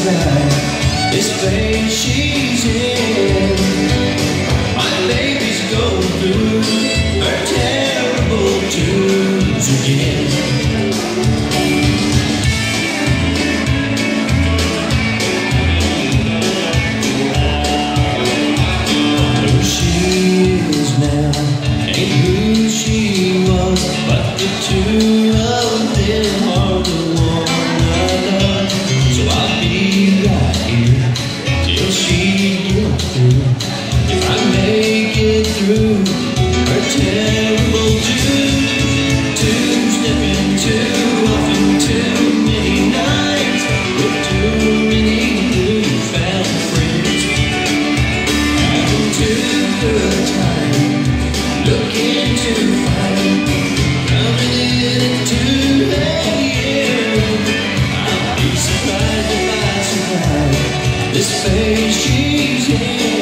survive this phase she's in. My baby's going through her terrible twos again. Who she is now ain't who she was, but the two of them are the one I love. So I'll be right here till she gets through. If I make it through her terrible two-stepping too often, too many nights with too many newfound friends, having too good time, looking to find, coming into the end. I'll be surprised if I survive this phase she's in.